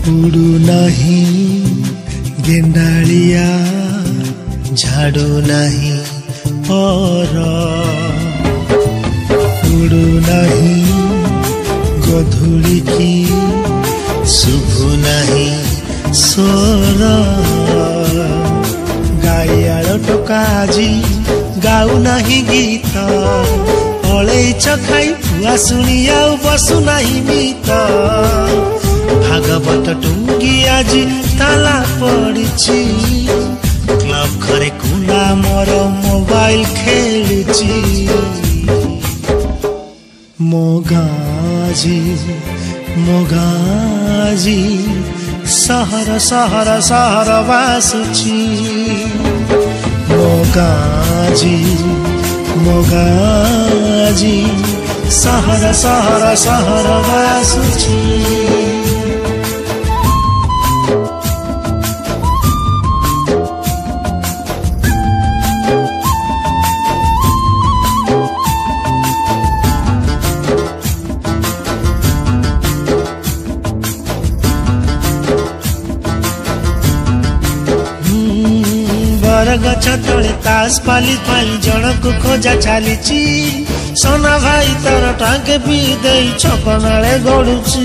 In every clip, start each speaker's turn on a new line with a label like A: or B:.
A: उड़ू नहीं गेंडालिया झाड़ू नहीं पर उड़ू नहीं गधुड़ी की शुभु नहीं स्वर गाइयाड़ टोका जी गाऊ नहीं गीत अलैच खाई पुआ शुणी आउ बसु नहीं मीत भागवत टुंगी आज ताला पड़ी क्लब घरे कुला मोर मोबाइल खेलुची मोगाजी मोगाजी सहर सहर सहर बासुची मोगाजी मोगाजी सहर सहर सहर बासुची गछ तले तास पाली पाली जनक खोजा चली सोना भाई तर टांगे भी दे छकनाले गड़ुची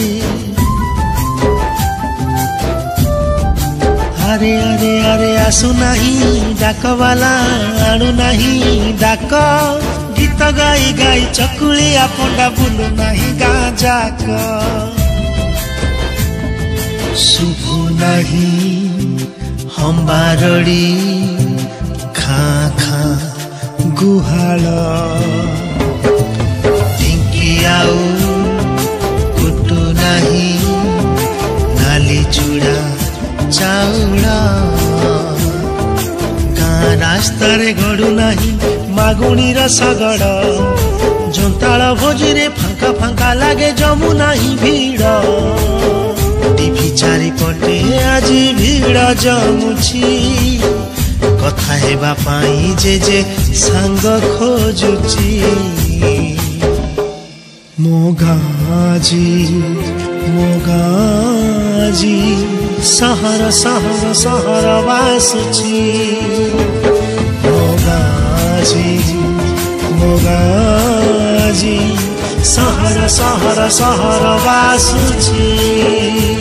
A: अरे अरे अरे आसु नहीं डाक वाला आणु नहीं डाक गीत गाई गाई चकुलिया पंडा बुलु नहीं गाँ जाक शुभु नहीं हम बारड़ी खा खा गुहाल ढिंकी आउ कुटु नहीं नाली चूड़ा चाउड़ गाँ रास्ता रे गड़ू नहीं मागुणी रसगड़ जोंताल भोजी रे फांका फांका लागे जमु नहीं भीड़ टीवी चारिपटे आज भीड़ जमुची कथा हेबा पाई जे सांग खोजुची मोगाजी मोगाजी सहर सहर सहर बासुची मोगाजी मोगाजी सहर सहर सहर बासुची।